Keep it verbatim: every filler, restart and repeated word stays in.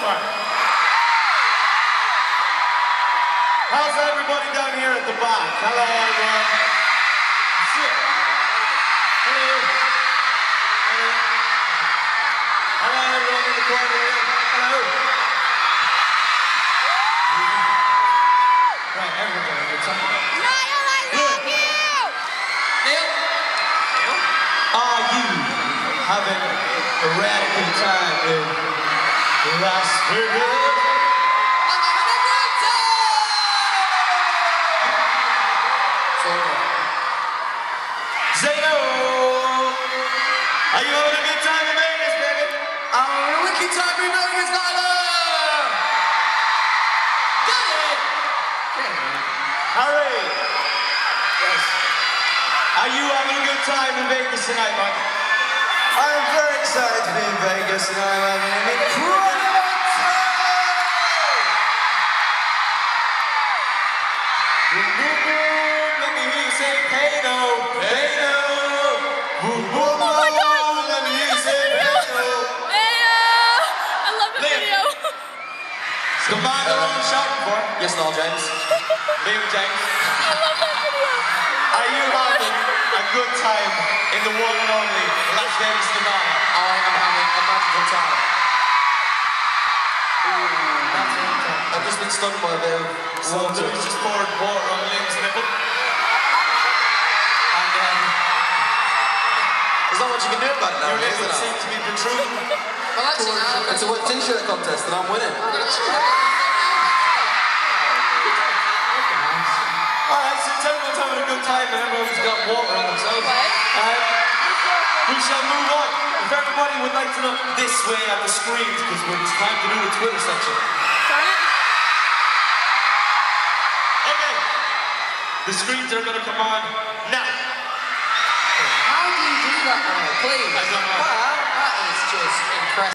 one. How's everybody down here at the back? Hello, everyone. Hello. Hello. Hello, everyone in the corner here. Hello. Right, everyone, what's up? Niall, I love you! Neil? Neil? Are you having a radical time in Las Vegas? Zeno! Are you having a good time in Vegas, baby? I'm having a wicked time in Vegas, Nyla! Get it! Harry! Yes. Are you having a good time in Vegas tonight, man? I'm very excited to be in Vegas and I'm having an incredible time! Boom, boom, boom! Let me hear you say Pano! Pano! Boom, boom, Oh my God! boom! Let me hear you say Pano! Yeah! I love the Liam. video. It's the man they're all shouting for. Yes, Noel James. Liam James. I love that video. Are you having a good time in the one and only Las Vegas, Nevada? I am having a magical time. That's it. I've just been stung by a bit of So water. Louis just poured water on Liam's nipple. And um, There's not much you can do about it now, your is nipple there? seemed to be protruding. Well, actually, now, It's a wet t-shirt contest and I'm winning. Alright, so everyone's having a good time and everyone's got water on themselves. Um, we shall move on. If everybody would like to look this way at the screens, because it's time to do the Twitter section. Turn it. Okay. The screens are going to come on now. how do you do that now, please? I don't know. Wow, that is just impressive.